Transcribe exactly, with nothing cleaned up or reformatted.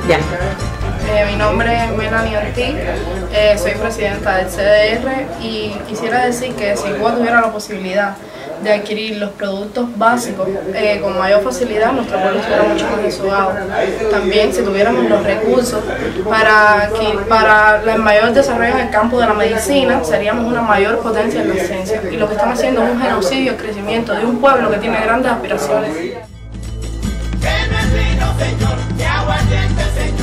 Ya. Eh, mi nombre es Melanie Ortiz, eh, soy presidenta del C D R y quisiera decir que si Cuba tuviera la posibilidad de adquirir los productos básicos eh, con mayor facilidad, nuestro pueblo estuviera mucho más desahogado. También si tuviéramos los recursos para, para el mayor desarrollo en el campo de la medicina, seríamos una mayor potencia en la ciencia. Y lo que están haciendo es un genocidio, el crecimiento de un pueblo que tiene grandes aspiraciones. Que no es vino, señor, que aguardiente, señor.